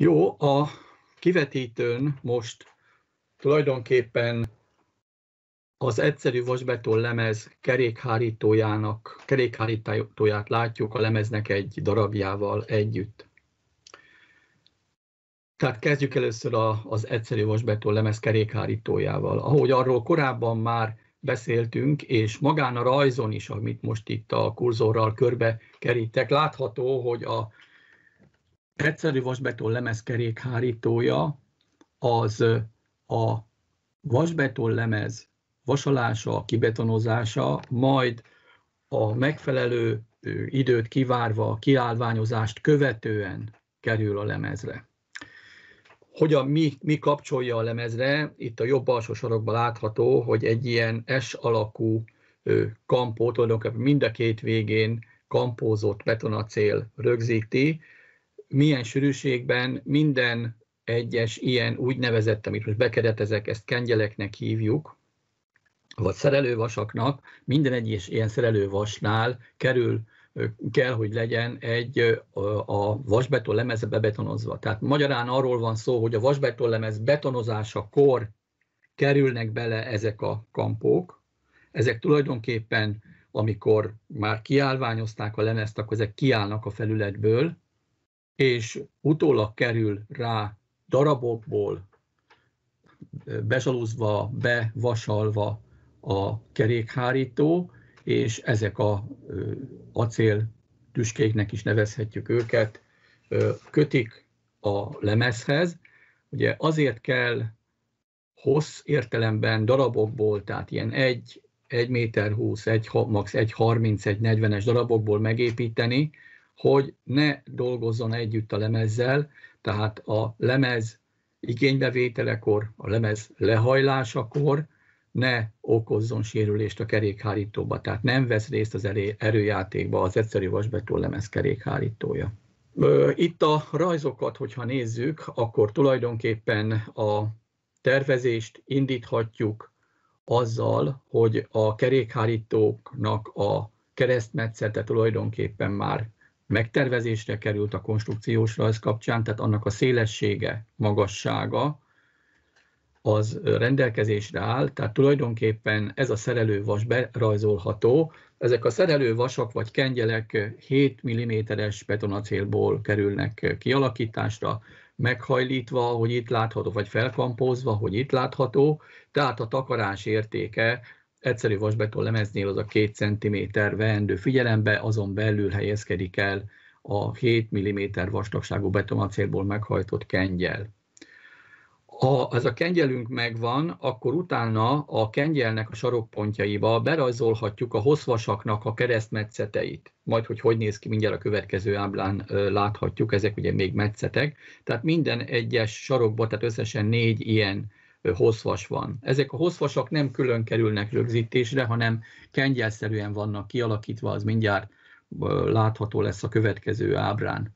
Jó, a kivetítőn most tulajdonképpen az egyszerű vasbeton lemez kerékhárítóját látjuk a lemeznek egy darabjával együtt. Tehát kezdjük először az egyszerű vasbeton lemez kerékhárítójával. Ahogy arról korábban már beszéltünk, és magán a rajzon is, amit most itt a kurzorral körbe kerítek, látható, hogy az egyszerű vasbeton lemez kerékhárítója az a vasbeton lemez vasalása, kibetonozása, majd a megfelelő időt kivárva, a kiállványozást követően kerül a lemezre. Hogyan mi kapcsolja a lemezre? Itt a jobb alsó sarokban látható, hogy egy ilyen S alakú kampó, tulajdonképpen mind a két végén kampózott betonacél rögzíti. Milyen sűrűségben minden egyes ilyen úgynevezett, amit most bekeretezek, ezt kengyeleknek hívjuk, vagy szerelővasaknak, minden egyes ilyen szerelővasnál kell, hogy legyen a vasbeton lemez bebetonozva. Tehát magyarán arról van szó, hogy a vasbeton lemez betonozásakor kerülnek bele ezek a kampók. Ezek tulajdonképpen, amikor már kiállványozták a lemezt, akkor ezek kiállnak a felületből, és utólag kerül rá darabokból bezsaluzva, bevasalva a kerékhárító, és ezek az acéltüskéknek is nevezhetjük őket, kötik a lemezhez. Ugye azért kell hossz értelemben darabokból, tehát ilyen 1 méter 20, max. 1,30, 1,40-es darabokból megépíteni, hogy ne dolgozzon együtt a lemezzel, tehát a lemez igénybevételekor, a lemez lehajlásakor ne okozzon sérülést a kerékhárítóba, tehát nem vesz részt az erőjátékba az egyszerű vasbeton lemez kerékhárítója. Itt a rajzokat, hogyha nézzük, akkor tulajdonképpen a tervezést indíthatjuk azzal, hogy a kerékhárítóknak a keresztmetszete tulajdonképpen már megtervezésre került a konstrukciós rajz kapcsán, tehát annak a szélessége, magassága az rendelkezésre áll, tehát tulajdonképpen ez a szerelővas berajzolható. Ezek a szerelővasak vagy kengyelek 7 mm-es betonacélból kerülnek kialakításra, meghajlítva, hogy itt látható, vagy felkampózva, hogy itt látható, tehát a takarás értéke egyszerű vasbeton lemeznél az a 2 cm veendő figyelembe, azon belül helyezkedik el a 7 mm vastagságú betonacélból meghajtott kengyel. Ha ez a kengyelünk megvan, akkor utána a kengyelnek a sarokpontjaiba berajzolhatjuk a hosszvasaknak a keresztmetszeteit. Majd, hogy néz ki, mindjárt a következő ábrán láthatjuk, ezek ugye még metszetek. Tehát minden egyes sarokban, tehát összesen 4 ilyen hosszvas van. Ezek a hosszvasak nem külön kerülnek rögzítésre, hanem kengyelszerűen vannak kialakítva, az mindjárt látható lesz a következő ábrán.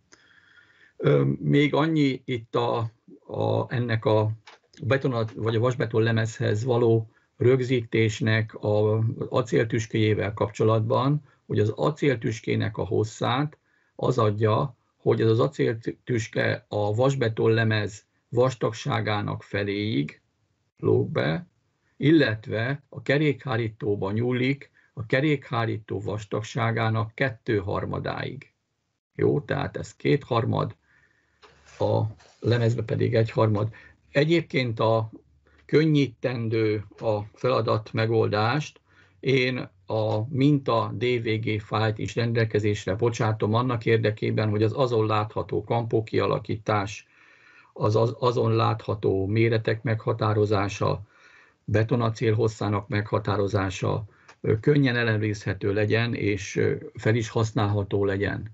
Még annyi itt ennek a beton vagy a vasbeton lemezhez való rögzítésnek az acéltüskéjével kapcsolatban, hogy az acéltüskének a hosszát az adja, hogy ez az acéltüske a vasbeton lemez vastagságának feléig lóg be, illetve a kerékhárítóba nyúlik a kerékhárító vastagságának 2/3-áig. Jó, tehát ez 2/3, a lemezbe pedig 1/3. Egyébként a könnyítendő a feladat megoldást, én a minta DVG fájlt is rendelkezésre bocsátom annak érdekében, hogy az azon látható kampó kialakítás, az azon látható méretek meghatározása, betonacél hosszának meghatározása könnyen ellenőrizhető legyen, és fel is használható legyen.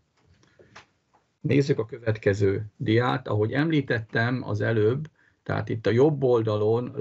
Nézzük a következő diát. Ahogy említettem az előbb, tehát itt a jobb oldalon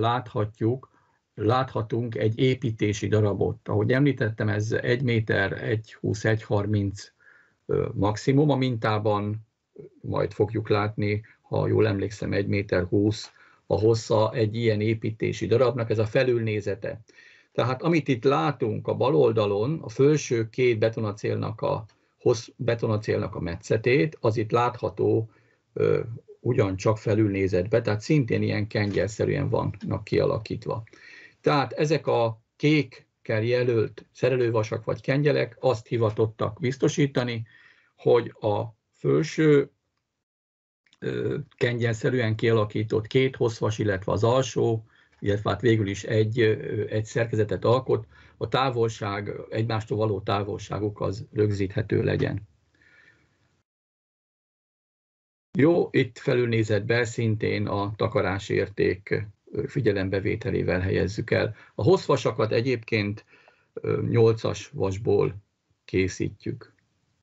láthatunk egy építési darabot. Ahogy említettem, ez 1 méter, 1,20, 1,30 maximum. A mintában majd fogjuk látni, ha jól emlékszem, 1 méter 20 a hossza egy ilyen építési darabnak, ez a felülnézete. Tehát amit itt látunk a bal oldalon, a felső 2 betonacélnak a metszetét, az itt látható ugyancsak felülnézetbe, tehát szintén ilyen kengyelszerűen vannak kialakítva. Tehát ezek a kékkel jelölt szerelővasak vagy kengyelek azt hivatottak biztosítani, hogy a felső kengyelszerűen kialakított két hosszvas, illetve az alsó, illetve hát végül is egy szerkezetet alkot, a távolság, egymástól való távolságuk az rögzíthető legyen. Jó, itt felülnézetben szintén a takarásérték figyelembevételével helyezzük el. A hosszvasakat egyébként 8-as vasból készítjük.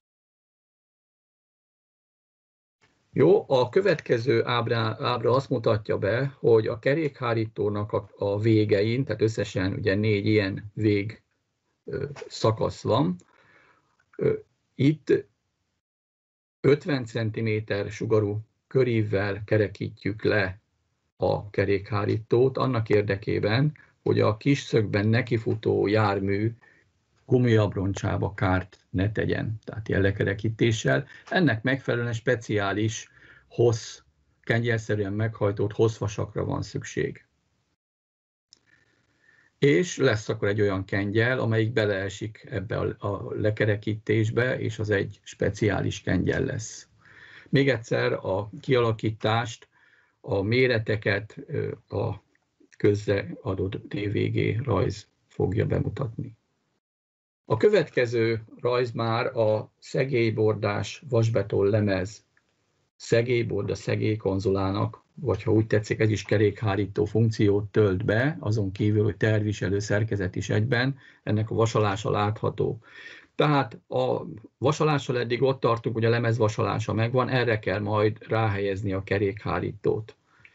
Jó, a következő ábra azt mutatja be, hogy a kerékhárítónak a végein, tehát összesen ugye 4 ilyen vég szakasz van. Itt 50 cm sugarú körívvel kerekítjük le a kerékhárítót annak érdekében, hogy a kis szögben nekifutó jármű gumiabroncsába kárt ne tegyen, tehát ilyen lekerekítéssel. Ennek megfelelően speciális kengyelszerűen meghajtott hosszvasakra van szükség. És lesz akkor egy olyan kengyel, amelyik beleesik ebbe a lekerekítésbe, és az egy speciális kengyel lesz. Még egyszer a kialakítást, a méreteket a közreadott DVG rajz fogja bemutatni. A következő rajz már a szegélybordás vasbeton lemez szegélyborda szegélykonzolának, vagy ha úgy tetszik, ez is kerékhárító funkciót tölt be, azon kívül, hogy terviselő szerkezet is egyben, ennek a vasalása látható. Tehát a vasalással eddig ott tartunk, hogy a lemez vasalása megvan, erre kell majd ráhelyezni a kerékhárítót.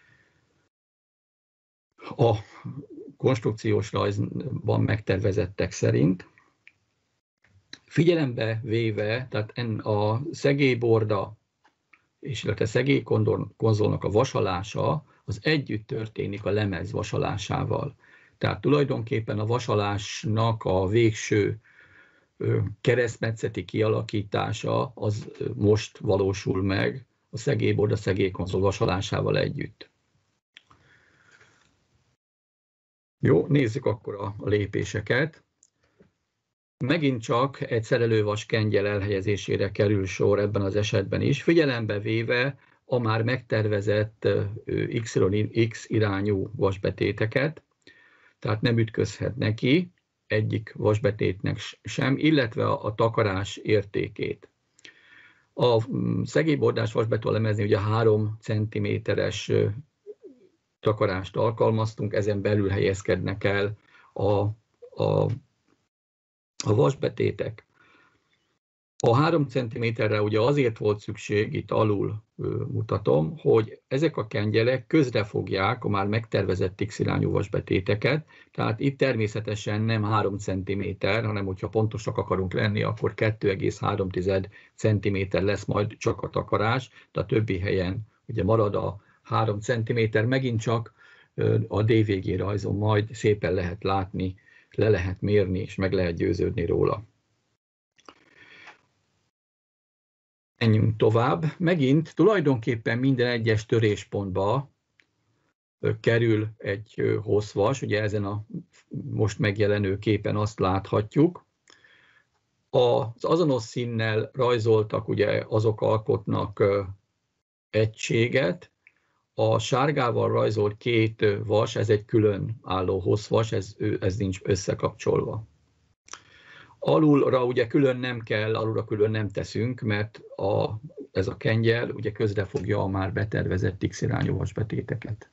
A konstrukciós rajzban megtervezettek szerint. Figyelembe véve, tehát a szegélyborda és illetve szegélykonzolnak a vasalása az együtt történik a lemez vasalásával. Tehát tulajdonképpen a vasalásnak a végső keresztmetszeti kialakítása az most valósul meg a szegélyborda szegélykonzol vasalásával együtt. Jó, nézzük akkor a lépéseket. Megint csak egy szerelővas kengyel elhelyezésére kerül sor ebben az esetben is, figyelembe véve a már megtervezett X irányú vasbetéteket, tehát nem ütközhet neki egyik vasbetétnek sem, illetve a takarás értékét. A szegélybordás vasbetonlemezni ugye 3 cm-es takarást alkalmaztunk, ezen belül helyezkednek el a vasbetétek. A 3 cm-re ugye azért volt szükség, itt alul mutatom, hogy ezek a kengyelek közrefogják a már megtervezett X-irányú vasbetéteket, tehát itt természetesen nem 3 cm, hanem hogyha pontosak akarunk lenni, akkor 2,3 cm lesz majd csak a takarás, de a többi helyen ugye marad a 3 cm, megint csak a DVG rajzon majd szépen lehet látni, le lehet mérni, és meg lehet győződni róla. Menjünk tovább. Megint tulajdonképpen minden egyes töréspontba kerül egy hosszvas, ugye ezen a most megjelenő képen azt láthatjuk. Az azonos színnel rajzoltak, ugye azok alkotnak egységet. A sárgával rajzolt 2 vas, ez egy külön álló hosszvas, ez nincs összekapcsolva. Alulra ugye külön nem kell, alulra külön nem teszünk, mert ez a kengyel ugye közrefogja a már betervezett X-irányú vasbetéteket.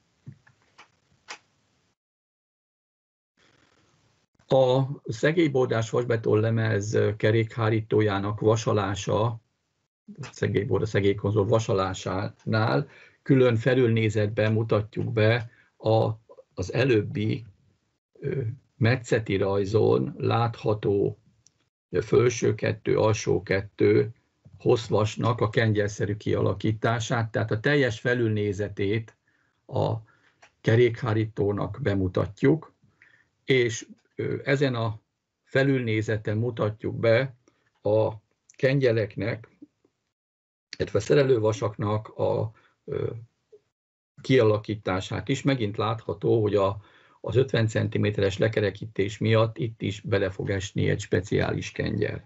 A szegélybordás vasbetonlemez kerékhárítójának vasalása, szegélyborda szegélykonzol vasalásánál külön felülnézetben mutatjuk be az előbbi metszeti rajzon látható felső 2, alsó 2 hosszvasnak a kengyelszerű kialakítását, tehát a teljes felülnézetét a kerékhárítónak bemutatjuk, és ezen a felülnézeten mutatjuk be a kengyeleknek, illetve szerelővasaknak kialakítását is. Megint látható, hogy az 50 cm-es lekerekítés miatt itt is bele fog esni egy speciális kengyel.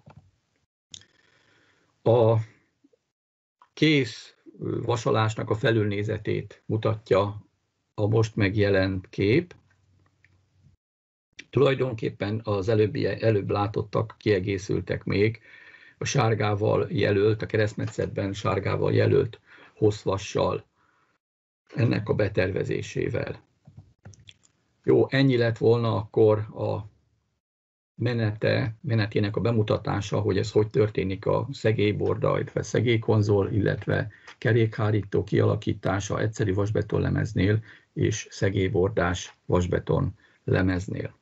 A kész vasalásnak a felülnézetét mutatja a most megjelent kép. Tulajdonképpen az előbb látottak kiegészültek még a sárgával jelölt, a keresztmetszetben sárgával jelölt hosszvassal, ennek a betervezésével. Jó, ennyi lett volna akkor a menetének a bemutatása, hogy ez hogy történik a szegélyborda, illetve szegélykonzol, illetve kerékhárító kialakítása egyszeri vasbetonlemeznél és szegélybordás vasbeton lemeznél.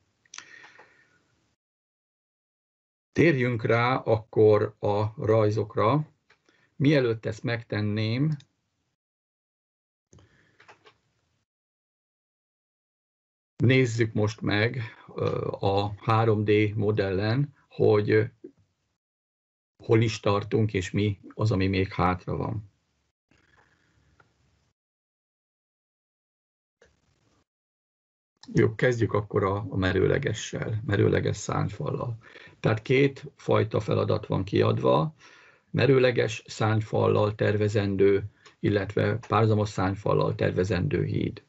Térjünk rá akkor a rajzokra. Mielőtt ezt megtenném, nézzük most meg a 3D modellen, hogy hol is tartunk, és mi az, ami még hátra van. Jó, kezdjük akkor a merőlegessel, merőleges szárnyfallal. Tehát két fajta feladat van kiadva, merőleges szárnyfallal tervezendő, illetve párhuzamos szárnyfallal tervezendő híd.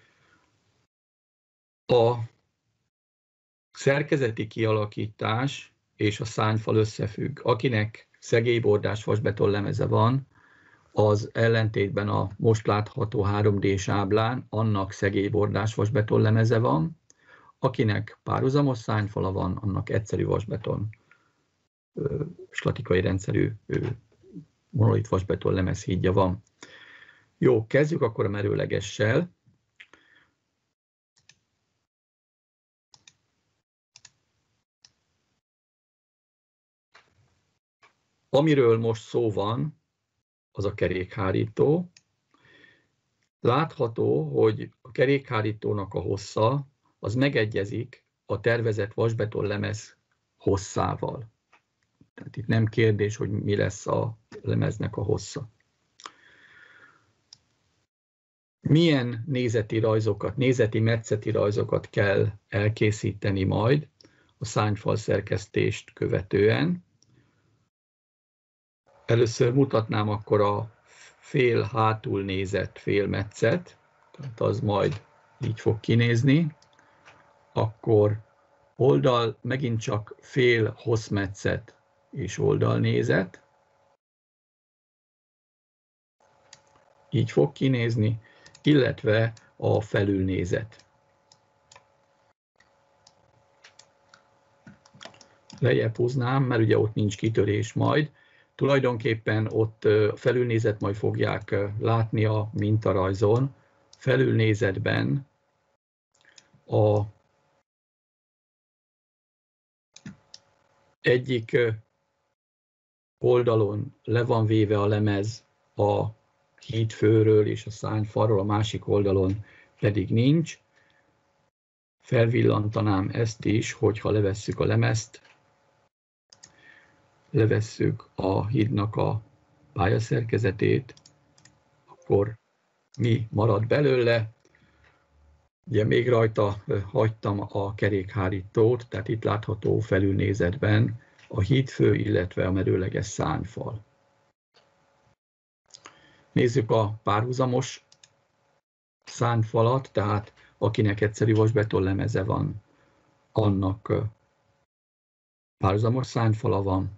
A szerkezeti kialakítás és a szárnyfal összefügg. Akinek szegélybordás vasbetonlemeze van, az ellentétben a most látható 3D-s ábrán annak szegélybordás vasbetonlemeze van, akinek párhuzamos szárnyfala van, annak egyszerű vasbeton, statikai rendszerű monolit vasbetonlemez hídja van. Jó, kezdjük akkor a merőlegessel. Amiről most szó van, az a kerékhárító. Látható, hogy a kerékhárítónak a hossza az megegyezik a tervezett vasbetonlemez hosszával. Tehát itt nem kérdés, hogy mi lesz a lemeznek a hossza. Milyen nézeti rajzokat, nézeti metszeti rajzokat kell elkészíteni majd a szárnyfal szerkesztést követően? Először mutatnám akkor a fél hátul nézett félmetszet, tehát az majd így fog kinézni. Akkor oldal megint csak fél hosszmetszet és oldalnézet. Így fog kinézni, illetve a felülnézet. Lejjebb húznám, mert ugye ott nincs kitörés majd. Tulajdonképpen ott felülnézet majd fogják látni a mintarajzon. Felülnézetben a egyik oldalon le van véve a lemez a hídfőről és a szárnyfalról, a másik oldalon pedig nincs. Felvillantanám ezt is, hogyha levesszük a lemezt, levesszük a hídnak a pályaszerkezetét, akkor mi marad belőle? Ugye még rajta hagytam a kerékhárítót, tehát itt látható felülnézetben a hídfő, illetve a merőleges szárnyfal. Nézzük a párhuzamos szárnyfalat, tehát akinek egyszerű vasbetonlemeze van, annak párhuzamos szárnyfala van.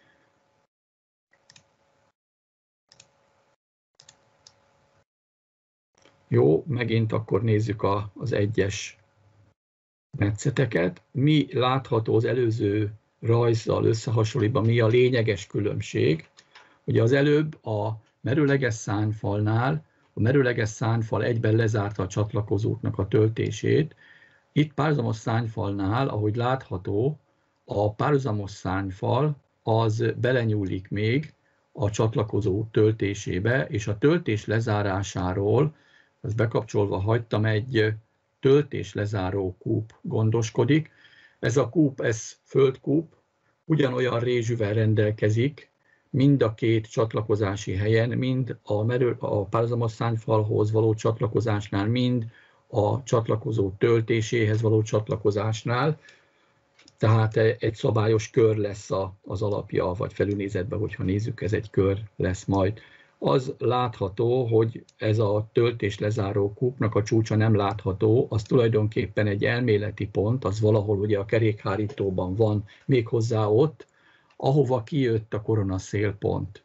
Jó, megint akkor nézzük az egyes metszeteket. Mi látható az előző rajzzal összehasonlítva, mi a lényeges különbség? Ugye az előbb a merőleges szárnyfalnál a merőleges szárnyfal egyben lezárta a csatlakozóknak a töltését. Itt párhuzamos szárnyfalnál, ahogy látható, a párhuzamos szárnyfal az belenyúlik még a csatlakozó töltésébe, és a töltés lezárásáról, ezt bekapcsolva hagytam, egy töltés lezáró kúp gondoskodik. Ez a kúp, ez földkúp, ugyanolyan rézsűvel rendelkezik, mind a két csatlakozási helyen, mind a párhuzamos szárnyfalhoz való csatlakozásnál, mind a csatlakozó töltéséhez való csatlakozásnál. Tehát egy szabályos kör lesz az alapja, vagy felülnézetben, hogyha nézzük, ez egy kör lesz majd. Az látható, hogy ez a töltés lezáró kúpnak a csúcsa nem látható, az tulajdonképpen egy elméleti pont, az valahol ugye a kerékhárítóban van, méghozzá ott, ahova kijött a koronaszélpont.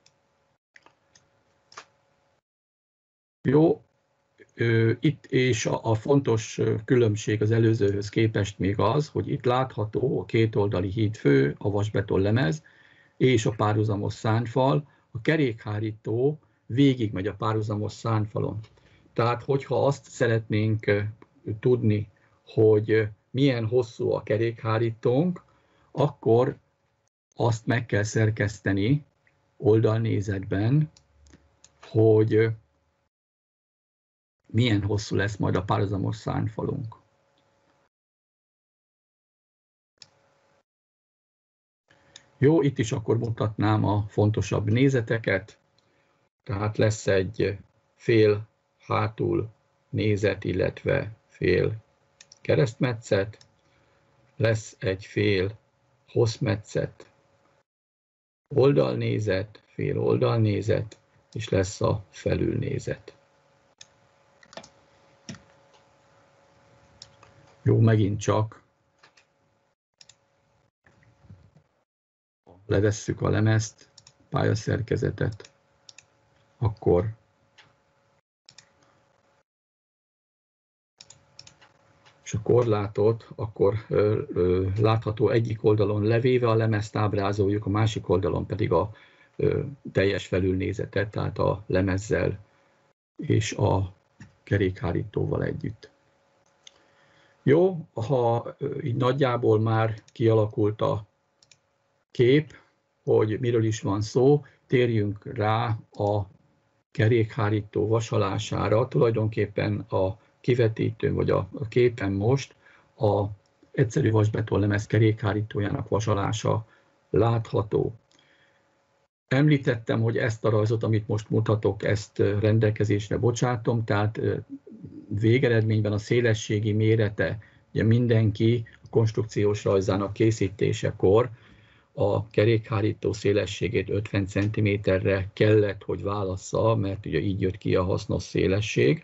Jó, itt és a fontos különbség az előzőhöz képest még az, hogy itt látható a kétoldali hídfő, a vasbeton lemez és a párhuzamos szárnyfal, a kerékhárító végigmegy a párhuzamos szárnyfalon. Tehát, hogyha azt szeretnénk tudni, hogy milyen hosszú a kerékhárítónk, akkor azt meg kell szerkeszteni oldalnézetben, hogy milyen hosszú lesz majd a párhuzamos szárnyfalunk. Jó, itt is akkor mutatnám a fontosabb nézeteket. Tehát lesz egy fél hátul nézet, illetve fél keresztmetszet, lesz egy fél hosszmetszet, oldalnézet, fél oldalnézet, és lesz a felülnézet. Jó, megint csak levesszük a lemezt, pályaszerkezetet, akkor és a korlátot, akkor látható egyik oldalon levéve a lemezt ábrázoljuk, a másik oldalon pedig a teljes felülnézetet, tehát a lemezzel és a kerékhárítóval együtt. Jó, ha így nagyjából már kialakult a kép, hogy miről is van szó, térjünk rá a kerékhárító vasalására. Tulajdonképpen a kivetítőn vagy a képen most a egyszerű vasbetonlemez kerékhárítójának vasalása látható. Említettem, hogy ezt a rajzot, amit most mutatok, ezt rendelkezésre bocsátom, tehát végeredményben a szélességi mérete, ugye mindenki a konstrukciós rajzának készítésekor a kerékhárító szélességét 50 cm-re kellett, hogy válassza, mert ugye így jött ki a hasznos szélesség.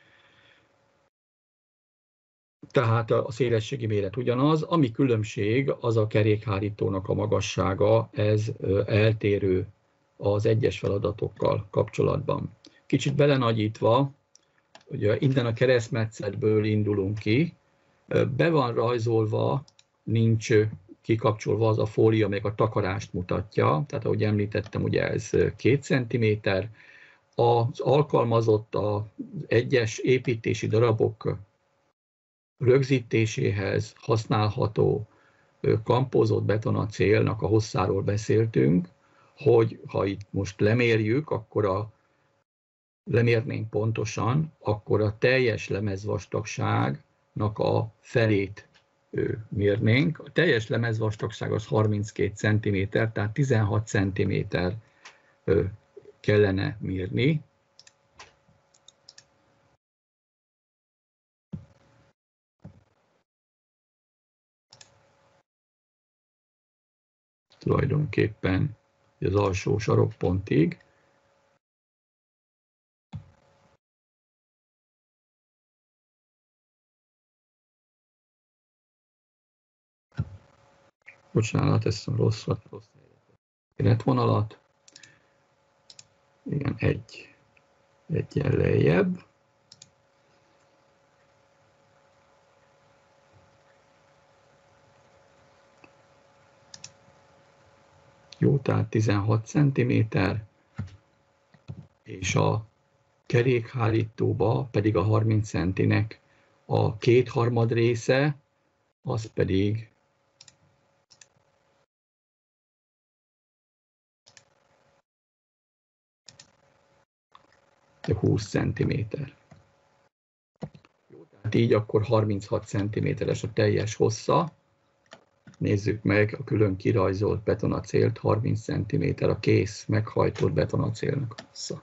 Tehát a szélességi méret ugyanaz, ami különbség, az a kerékhárítónak a magassága, ez eltérő az egyes feladatokkal kapcsolatban. Kicsit belenagyítva, ugye innen a keresztmetszetből indulunk ki, be van rajzolva, nincs kikapcsolva az a fólia, még a takarást mutatja, tehát ahogy említettem, ugye ez 2 cm. Az alkalmazott az egyes építési darabok rögzítéséhez használható kampózott betonacélnak a hosszáról beszéltünk, hogy ha itt most lemérjük, akkor lemérnénk pontosan, akkor a teljes lemezvastagságnak a felét mérnénk. A teljes lemezvastagság az 32 cm, tehát 16 cm kellene mérni. Tulajdonképpen az alsó sarokpontig. Bocsánat, ezt a rossz életvonalat. Igen, egyen lejjebb. Jó, tehát 16 cm, és a kerékhárítóba pedig a 30 cm-nek a 2/3 része, az pedig a 20 cm. Jó, tehát így akkor 36 cm-es a teljes hossza. nézzük meg a külön kirajzolt betonacélt, 30 cm a kész meghajtott betonacélnak hossza.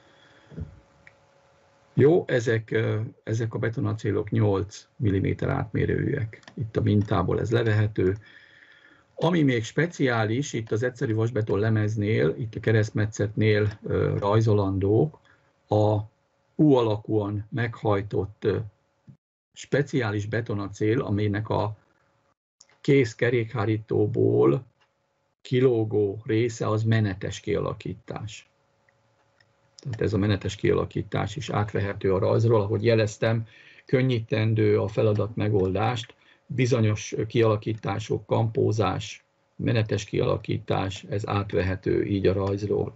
Jó, ezek a betonacélok 8 mm átmérőjűek. Itt a mintából ez levehető. Ami még speciális, itt az egyszerű vasbeton lemeznél, itt a keresztmetszetnél rajzolandók, a U alakúan meghajtott speciális betonacél, aminek a kész kerékhárítóból kilógó része az menetes kialakítás. Tehát ez a menetes kialakítás is átvehető a rajzról, ahogy jeleztem, könnyítendő a feladat megoldást, bizonyos kialakítások, kampózás, menetes kialakítás, ez átvehető így a rajzról.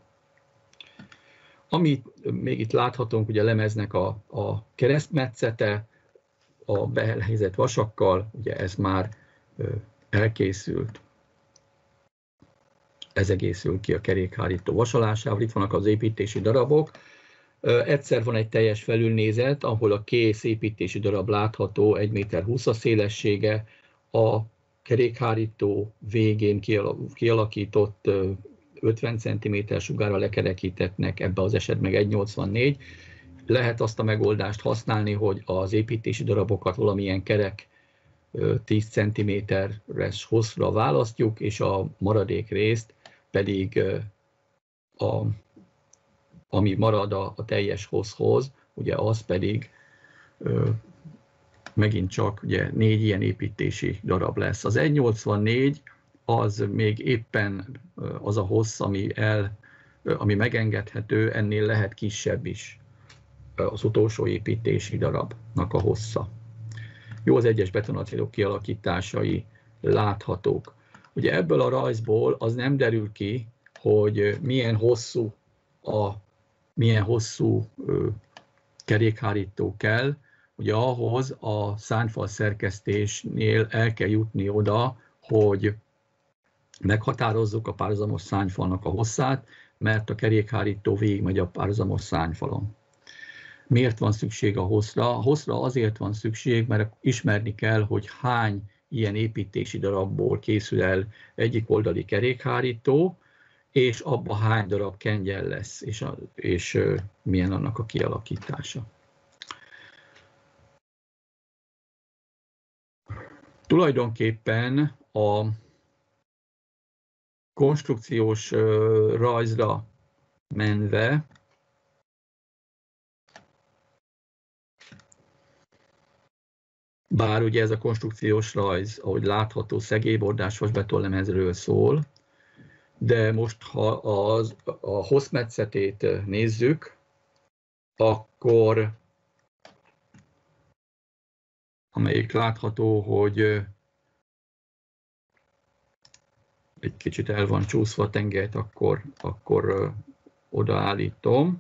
Amit még itt láthatunk, ugye a lemeznek a keresztmetszete, a behelyezett vasakkal, ugye ez már elkészült. Ez egészül ki a kerékhárító vasalásával. Itt vannak az építési darabok. Egyszer van egy teljes felülnézet, ahol a kész építési darab látható, 1,20 m a szélessége, a kerékhárító végén kialakított 50 cm sugárral lekerekítettnek, ebbe az esetben 1,84. Lehet azt a megoldást használni, hogy az építési darabokat valamilyen kerek 10 cm-es hosszra választjuk, és a maradék részt pedig, ami marad a teljes hosszhoz, ugye az pedig megint csak ugye 4 ilyen építési darab lesz. Az 1,84 az még éppen az a hossz, ami megengedhető, ennél lehet kisebb is az utolsó építési darabnak a hossza. Jó, az egyes betonacélok kialakításai láthatók. Ugye ebből a rajzból az nem derül ki, hogy milyen hosszú kerékhárító kell. Ugye ahhoz a szárnyfal szerkesztésnél el kell jutni oda, hogy meghatározzuk a párhuzamos szárnyfalnak a hosszát, mert a kerékhárító végigmegy a párhuzamos szárnyfalon. Miért van szükség a hosszra? A hosszra azért van szükség, mert ismerni kell, hogy hány ilyen építési darabból készül el egyik oldali kerékhárító, és abban hány darab kengyel lesz, és milyen annak a kialakítása. Tulajdonképpen a konstrukciós rajzra menve bár ugye ez a konstrukciós rajz, ahogy látható, szegélybordás vasbetonlemezről szól, de most ha a hosszmetszetét nézzük, akkor amelyik látható, hogy egy kicsit el van csúszva a tengelyt, akkor odaállítom.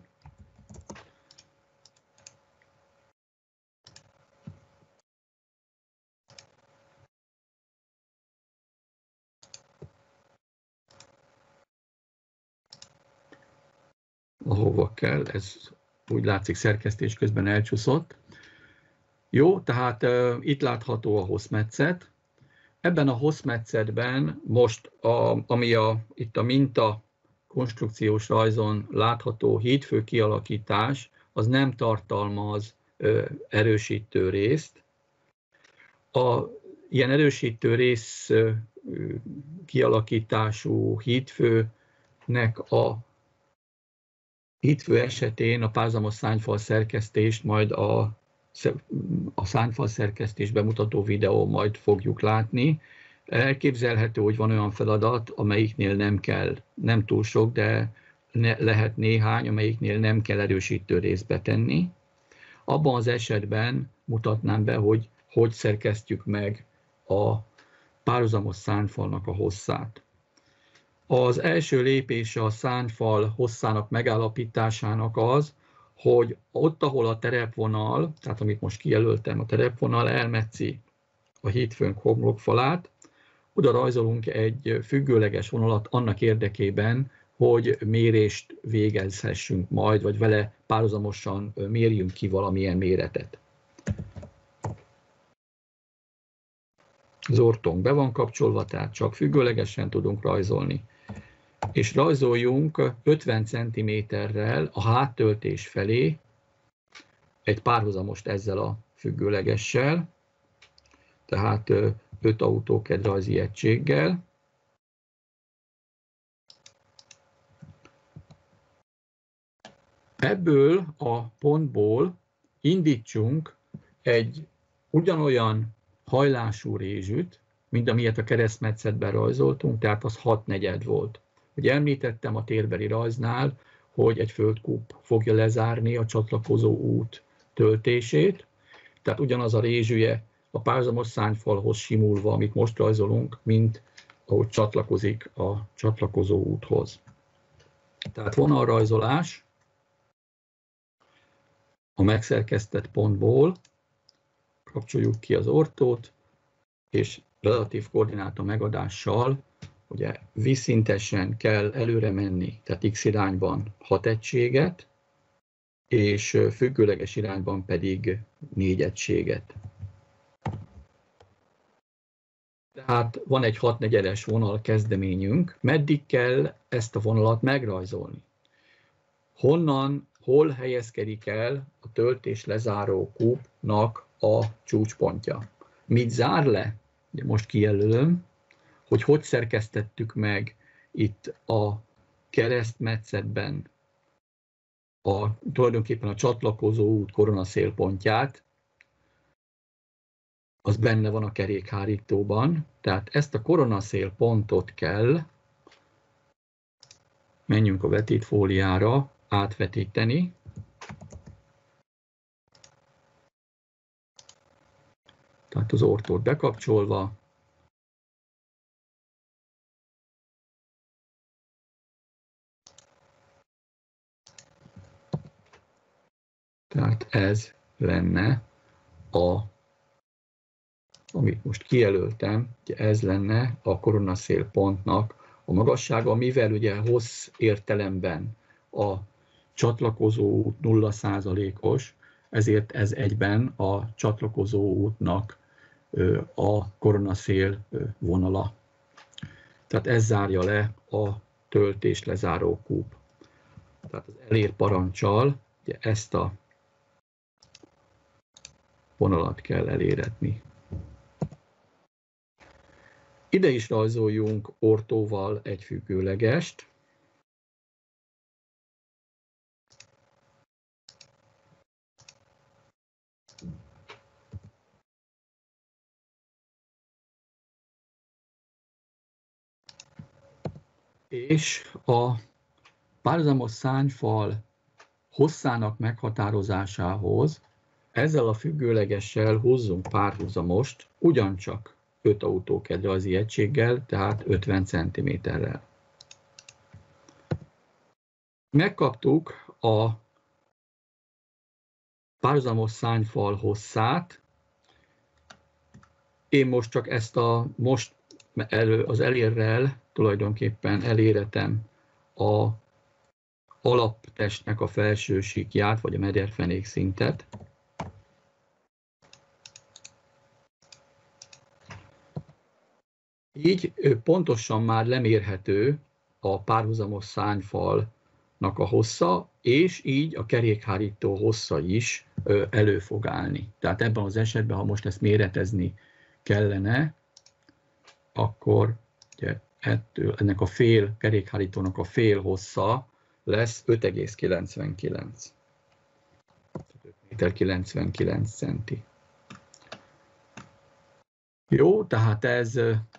Ahova kell, ez úgy látszik szerkesztés közben elcsúszott. Jó, tehát itt látható a hosszmetszet. Ebben a hosszmetszetben most, ami itt a minta konstrukciós rajzon látható hídfő kialakítás, az nem tartalmaz erősítő részt. Ilyen erősítő rész kialakítású hídfőnek a hídfő esetén a párhuzamos szárnyfal szerkesztést majd a szárnyfal szerkesztés bemutató videó majd fogjuk látni. Elképzelhető, hogy van olyan feladat, amelyiknél nem kell, nem túl sok, de lehet néhány, amelyiknél nem kell erősítő részt betenni. Abban az esetben mutatnám be, hogy szerkesztjük meg a párhuzamos szárnyfalnak a hosszát. Az első lépése a szárnyfal hosszának megállapításának az, hogy ott, ahol a terepvonal, tehát amit most kijelöltem, a terepvonal elmetszi a hídfőnk homlokfalát, oda rajzolunk egy függőleges vonalat annak érdekében, hogy mérést végezhessünk majd, vagy vele párhuzamosan mérjünk ki valamilyen méretet. Az ortónk be van kapcsolva, tehát csak függőlegesen tudunk rajzolni. És rajzoljunk 50 cm-rel a háttöltés felé egy párhuzamost ezzel a függőlegessel, tehát 5 AutoCAD rajzi egységgel. Ebből a pontból indítsunk egy ugyanolyan hajlású rézsűt, mint amilyet a keresztmetszetben rajzoltunk, tehát az 6/4 volt. Ugye említettem a térbeli rajznál, hogy egy földkúp fogja lezárni a csatlakozó út töltését, tehát ugyanaz a rézsűje a párhuzamos szárnyfalhoz simulva, amit most rajzolunk, mint ahogy csatlakozik a csatlakozó úthoz. Tehát vonalrajzolás a megszerkesztett pontból, kapcsoljuk ki az ortót, és relatív koordináta megadással ugye vízszintesen kell előre menni, tehát x irányban 6 egységet, és függőleges irányban pedig 4 egységet. Tehát van egy 6/4-es vonal kezdeményünk, meddig kell ezt a vonalat megrajzolni? Hol helyezkedik el a töltés lezáró kúpnak a csúcspontja? Mit zár le? Ugye most kijelölöm, hogy szerkesztettük meg itt a keresztmetszetben tulajdonképpen a csatlakozó út koronaszélpontját, az benne van a kerékhárítóban, tehát ezt a koronaszélpontot kell, menjünk a vetítfóliára, átvetíteni. Tehát az ortót bekapcsolva. Tehát ez lenne amit most kijelöltem, ez lenne a koronaszélpontnak a magassága, mivel ugye hossz értelemben a csatlakozó út 0%-os, ezért ez egyben a csatlakozó útnak a koronaszél vonala. Tehát ez zárja le a töltés lezáró kúp. Tehát az elér parancsal ugye ezt a vonalat kell eléretni. Ide is rajzoljunk ortóval egy függőlegest. És a párhuzamos szárnyfal hosszának meghatározásához ezzel a függőlegessel húzzunk párhuzamost, ugyancsak 5 AutoCAD rajzi egységgel, tehát 50 cm-rel. Megkaptuk a párhuzamos szárnyfal hosszát. Én most csak ezt az elérrel tulajdonképpen eléretem a alaptestnek a felső síkját, vagy a mederfenék szintet. Így pontosan már lemérhető a párhuzamos szárnyfalnak a hossza, és így a kerékhárító hossza is elő fog állni. Tehát ebben az esetben, ha most ezt méretezni kellene, akkor ugye, ennek a kerékhárítónak a fél hossza lesz 5,99. 5,99 cm. Jó, tehát ez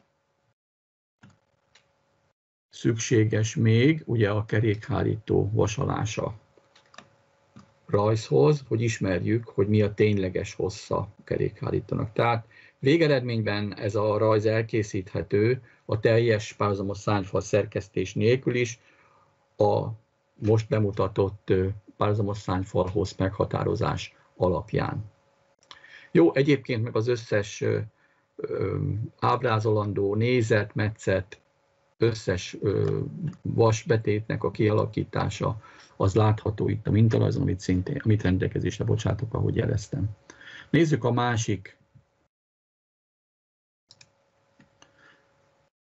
szükséges még ugye a kerékhárító vasalása rajzhoz, hogy ismerjük, hogy mi a tényleges hossza a kerékhárítónak. Tehát végeredményben ez a rajz elkészíthető a teljes párhuzamos szárnyfal szerkesztés nélkül is a most bemutatott párhuzamos szárnyfal hossz meghatározás alapján. Jó, egyébként meg az összes ábrázolandó nézet, metszet, összes vasbetétnek a kialakítása az látható itt a mintarajzon, amit rendelkezésre bocsátok, ahogy jeleztem. Nézzük a másik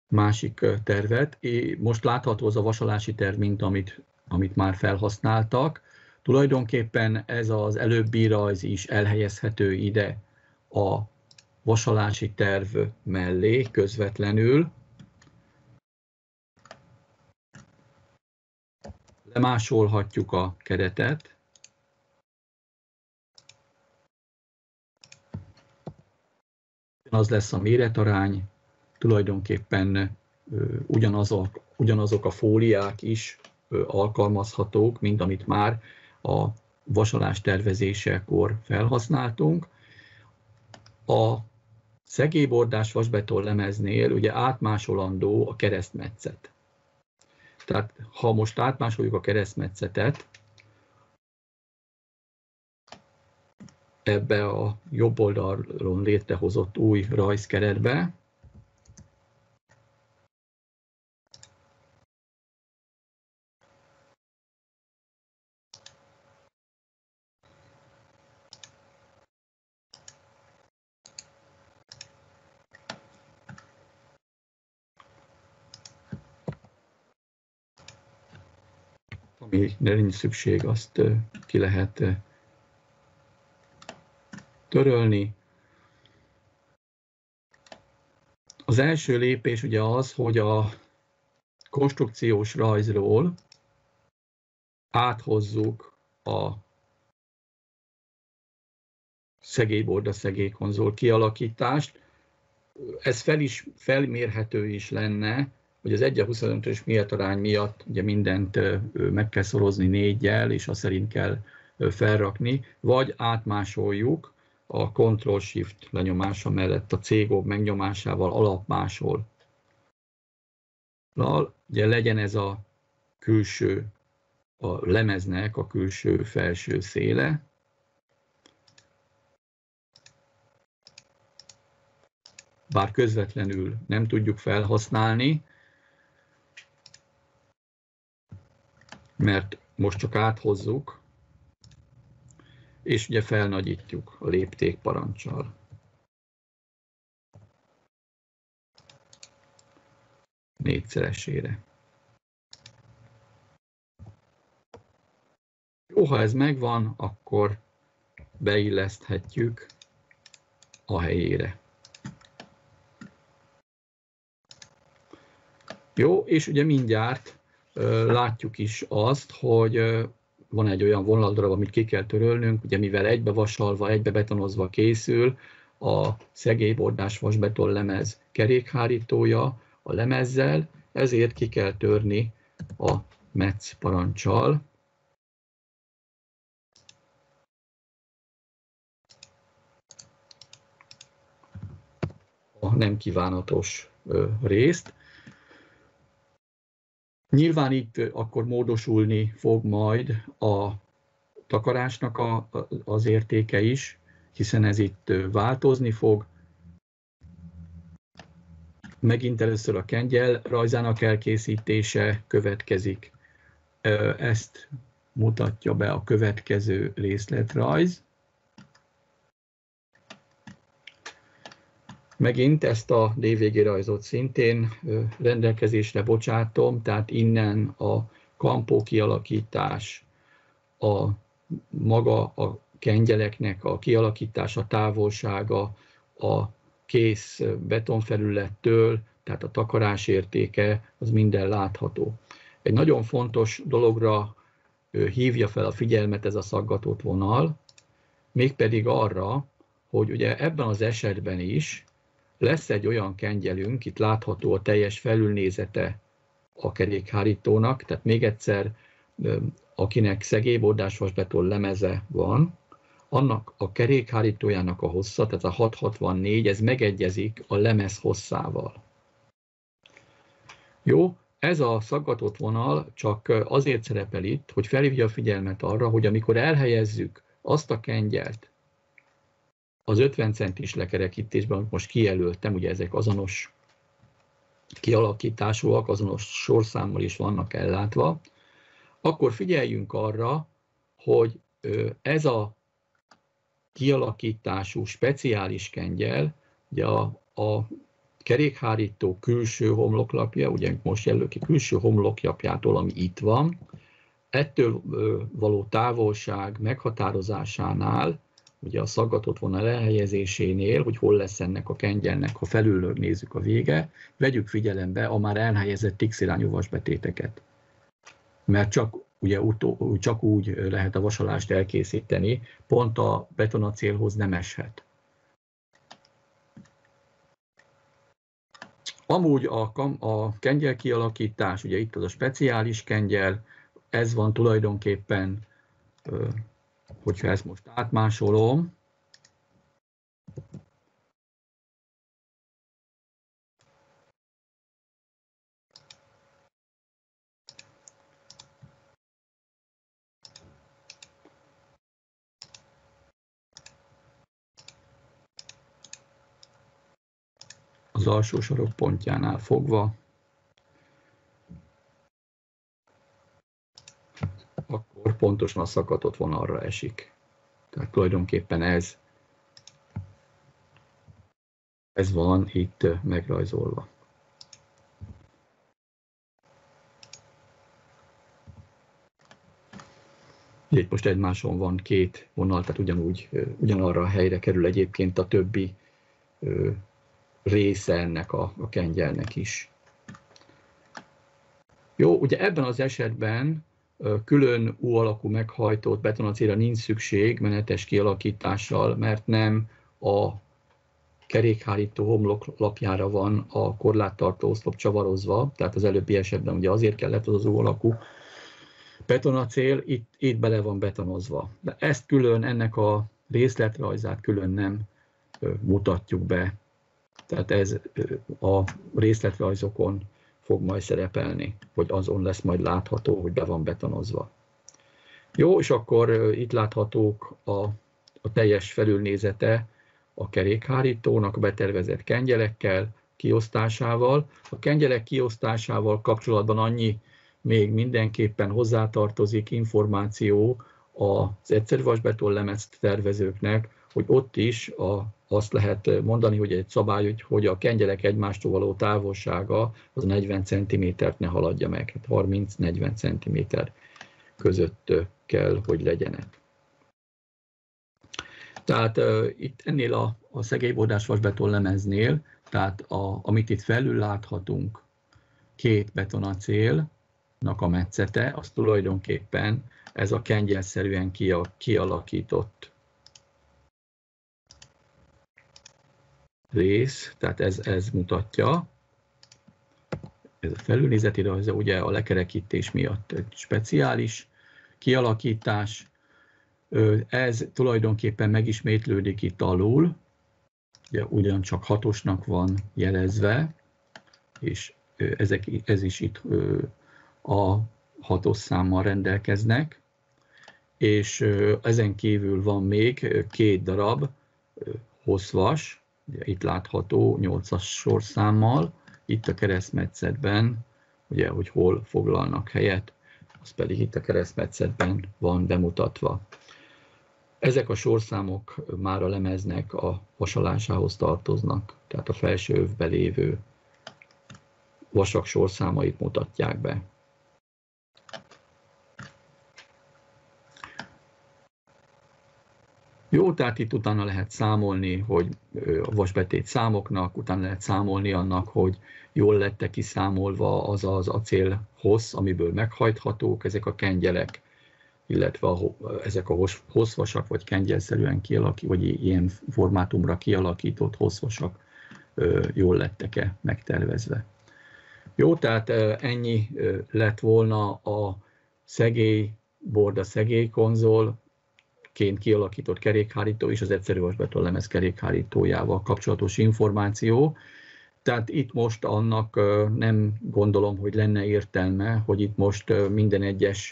másik tervet. Most látható az a vasalási terv, mint amit már felhasználtak. Tulajdonképpen ez az előbbi rajz is elhelyezhető ide a vasalási terv mellé közvetlenül. Lemásolhatjuk a keretet. Az lesz a méretarány, tulajdonképpen ugyanazok a fóliák is alkalmazhatók, mint amit már a vasalás tervezésekor felhasználtunk. A szegélybordás vasbeton lemeznél ugye átmásolandó a keresztmetszet. Tehát ha most átmásoljuk a keresztmetszetet ebbe a jobb oldalon létrehozott új rajzkeretbe, amire nincs szükség, azt ki lehet törölni. Az első lépés ugye az, hogy a konstrukciós rajzról áthozzuk a szegélyborda szegélykonzol kialakítást. Ez felmérhető is lenne, hogy az 1:25-ös méretarány miatt ugye mindent meg kell szorozni 4-jel, és azt szerint kell felrakni, vagy átmásoljuk a Ctrl-Shift lenyomása mellett a C-gomb megnyomásával alapmásol. Ugye legyen ez a külső, a lemeznek a külső felső széle. Bár közvetlenül nem tudjuk felhasználni, mert most csak áthozzuk, és ugye felnagyítjuk a léptékparancsal. Négyszeresére. Jó, ha ez megvan, akkor beilleszthetjük a helyére. Jó, és ugye mindjárt látjuk is azt, hogy van egy olyan vonaldarab, amit ki kell törölnünk, ugye mivel egybevasalva, egybebetonozva készül a szegélybordás vasbeton lemez kerékhárítója a lemezzel, ezért ki kell törni a metsz parancsal. A nem kívánatos részt. Nyilván itt akkor módosulni fog majd a takarásnak az értéke is, hiszen ez itt változni fog. Megint először a kengyel rajzának elkészítése következik. Ezt mutatja be a következő részletrajz. Megint ezt a DVG rajzot szintén rendelkezésre bocsátom, tehát innen a kampó kialakítás, maga a kengyeleknek a kialakítása, távolsága a kész betonfelülettől, tehát a takarás értéke, az minden látható. Egy nagyon fontos dologra hívja fel a figyelmet ez a szaggatott vonal, mégpedig arra, hogy ugye ebben az esetben is lesz egy olyan kengyelünk, itt látható a teljes felülnézete a kerékhárítónak, tehát még egyszer, akinek szegélybordás vasbeton lemeze van, annak a kerékhárítójának a hossza, tehát a 664, ez megegyezik a lemez hosszával. Jó, ez a szaggatott vonal csak azért szerepel itt, hogy felhívja a figyelmet arra, hogy amikor elhelyezzük azt a kengyelt az 50 centis lekerekítésben, amit most kijelöltem, ugye ezek azonos kialakításúak, azonos sorszámmal is vannak ellátva, akkor figyeljünk arra, hogy ez a kialakítású speciális kengyel, ugye a kerékhárító külső homloklapja, ugye most jelöl ki külső homloklapjától, ami itt van, ettől való távolság meghatározásánál, ugye a szaggatott vonal elhelyezésénél, hogy hol lesz ennek a kengyelnek, ha felülről nézzük a vége, vegyük figyelembe a már elhelyezett X-irányú vasbetéteket. Mert csak úgy lehet a vasalást elkészíteni, pont a betonacélhoz nem eshet. Amúgy a kengyel kialakítás, ugye itt az a speciális kengyel, ez van tulajdonképpen, hogyha ezt most átmásolom, az alsó sarok pontjánál fogva, akkor pontosan a szaggatott vonalra esik. Tehát tulajdonképpen ez van itt megrajzolva. Itt most egymáson van két vonal, tehát ugyanarra a helyre kerül egyébként a többi része ennek a kengyelnek is. Jó, ugye ebben az esetben külön U-alakú meghajtott betonacélra nincs szükség menetes kialakítással, mert nem a kerékhárító homloklapjára van a korláttartó oszlop csavarozva, tehát az előbbi esetben ugye azért kellett az U-alakú betonacél, itt bele van betonozva. De ezt külön, ennek a részletrajzát külön nem mutatjuk be. Tehát ez a részletrajzokon fog majd szerepelni, hogy azon lesz majd látható, hogy be van betonozva. Jó, és akkor itt láthatók a teljes felülnézete a kerékhárítónak a betervezett kengyelekkel, kiosztásával. A kengyelek kiosztásával kapcsolatban annyi még mindenképpen hozzátartozik információ az egyszerű vasbeton lemez tervezőknek, hogy ott is azt lehet mondani, hogy egy szabály, hogy a kengyelek egymástól való távolsága az 40 cm-t ne haladja meg, 30-40 cm között kell, hogy legyenek. Tehát itt ennél a szegélybordás vasbeton lemeznél, tehát amit itt felül láthatunk, két betonacélnak a metszete, az tulajdonképpen ez a kengyelszerűen kialakított rész, tehát ez mutatja, ez a felülnézeti rajza, ugye a lekerekítés miatt egy speciális kialakítás, ez tulajdonképpen megismétlődik itt alul, ugye ugyancsak hatosnak van jelezve, és ez is itt a hatos számmal rendelkeznek, és ezen kívül van még két darab hosszvas, ugye itt látható 8-as sorszámmal, itt a keresztmetszetben, ugye, hogy hol foglalnak helyet, az pedig itt a keresztmetszetben van bemutatva. Ezek a sorszámok már a lemeznek a vasalásához tartoznak, tehát a felső övben lévő vasak sorszámait mutatják be. Jó, tehát itt utána lehet számolni, hogy a vasbetét számoknak, utána lehet számolni annak, hogy jól lettek kiszámolva az az acél hossz, amiből meghajthatók ezek a kengyelek, illetve ezek a hosszvasak, vagy kengyelszerűen vagy ilyen formátumra kialakított hosszvasak jól lettek-e megtervezve. Jó, tehát ennyi lett volna a szegélyborda szegélykonzol, kialakított kerékhárító és az egyszerű vasbeton lemez kerékhárítójával kapcsolatos információ. Tehát itt most annak nem gondolom, hogy lenne értelme, hogy itt most minden egyes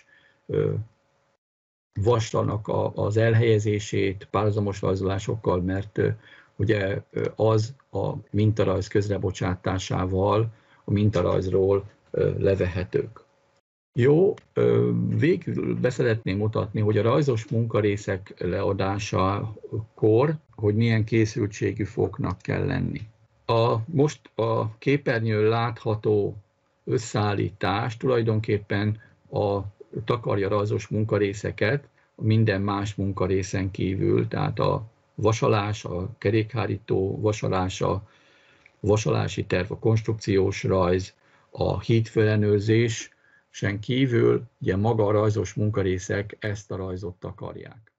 vasnak az elhelyezését párhuzamos rajzolásokkal, mert ugye az a mintarajz közrebocsátásával a mintarajzról levehetők. Jó, végül beszeretném mutatni, hogy a rajzos munkarészek leadásakor, hogy milyen készültségű foknak kell lenni. Most a képernyőn látható összeállítás tulajdonképpen takarja rajzos munkarészeket, minden más munkarészen kívül, tehát a vasalás, a kerékhárító vasalása, vasalási terv, a konstrukciós rajz, a hídfőellenőrzésen kívül ugye maga a rajzos munkarészek ezt a rajzot takarják.